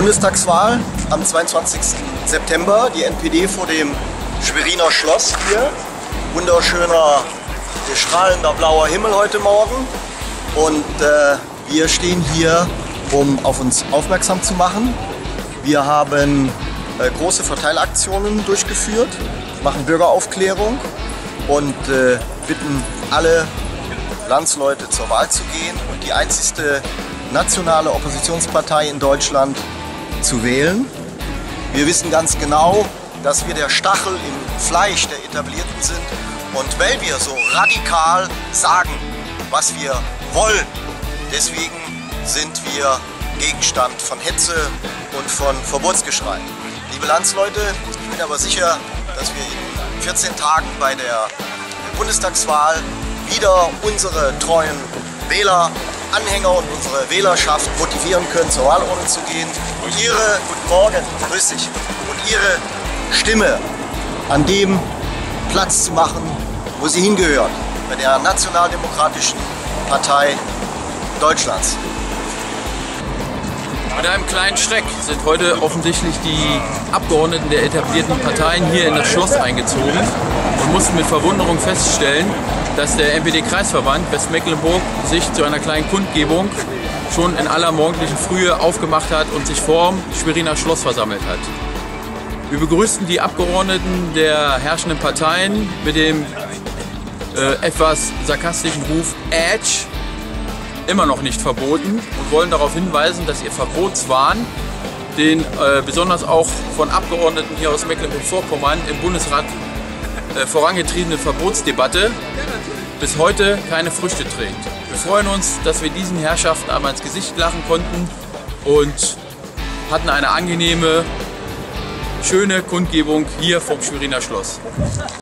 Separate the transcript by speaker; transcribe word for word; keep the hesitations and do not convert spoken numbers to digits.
Speaker 1: Bundestagswahl am zweiundzwanzigsten September. Die N P D vor dem Schweriner Schloss hier. Wunderschöner, strahlender blauer Himmel heute Morgen. Und äh, wir stehen hier, um auf uns aufmerksam zu machen. Wir haben äh, große Verteilaktionen durchgeführt, machen Bürgeraufklärung und äh, bitten alle Landsleute zur Wahl zu gehen und die einzigste nationale Oppositionspartei in Deutschland zu wählen. Wir wissen ganz genau, dass wir der Stachel im Fleisch der Etablierten sind und weil wir so radikal sagen, was wir wollen, deswegen sind wir Gegenstand von Hetze und von Verbotsgeschrei. Liebe Landsleute, ich bin aber sicher, dass wir in vierzehn Tagen bei der Bundestagswahl wieder unsere treuen Wähler, Anhänger und unsere Wählerschaft motivieren können, zur Wahlurne zu gehen und ihre, guten Morgen, grüß dich, und ihre Stimme an dem Platz zu machen, wo sie hingehört, bei der Nationaldemokratischen Partei Deutschlands.
Speaker 2: Mit einem kleinen Schreck sind heute offensichtlich die Abgeordneten der etablierten Parteien hier in das Schloss eingezogen und mussten mit Verwunderung feststellen, dass der N P D-Kreisverband Westmecklenburg sich zu einer kleinen Kundgebung schon in aller morgendlichen Frühe aufgemacht hat und sich vorm Schweriner Schloss versammelt hat. Wir begrüßten die Abgeordneten der herrschenden Parteien mit dem äh, etwas sarkastischen Ruf Edge, immer noch nicht verboten, und wollen darauf hinweisen, dass ihr Verbotswahn, den äh, besonders auch von Abgeordneten hier aus Mecklenburg-Vorpommern im Bundesrat äh, vorangetriebene Verbotsdebatte, bis heute keine Früchte trägt. Wir freuen uns, dass wir diesen Herrschaften einmal ins Gesicht lachen konnten und hatten eine angenehme, schöne Kundgebung hier vom Schweriner Schloss.